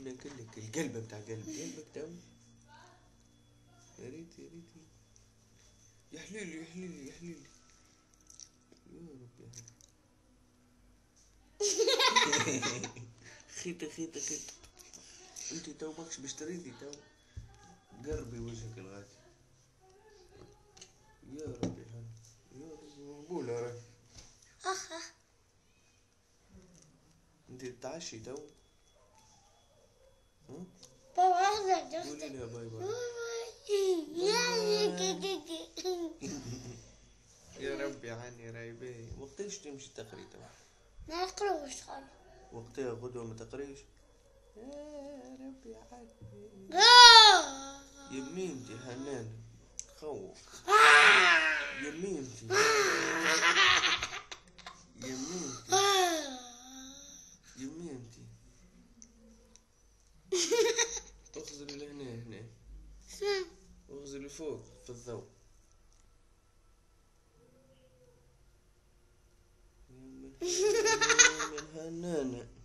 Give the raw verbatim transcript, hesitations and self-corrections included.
ناكلك القلب بتاع قلب قلبك تو. يا ريت يا ريت يا حليلي يا حليلي يا حليلي. يا رب يا هلا. خيطة خيطة خيطة. انت تو ماكش باشتريتي تو. قربي وجهك الغادي. يا رب يا هلا. يا رب مقبولة راهي. انت تتعشي تو. ها؟ قولي لها باي باي. يا رب يا عني رايبي. وقتاش تمشي تقري تو؟ ما يقروش خالص. وقتها غدوة ما تقريش. يا رب يا عني. يا ميمتي حنان خوف. يا ميمتي يا ميمتي يا ميمتي. اغزل لهنا هنا. اغزل فوق في الضوء. يا من هنانة.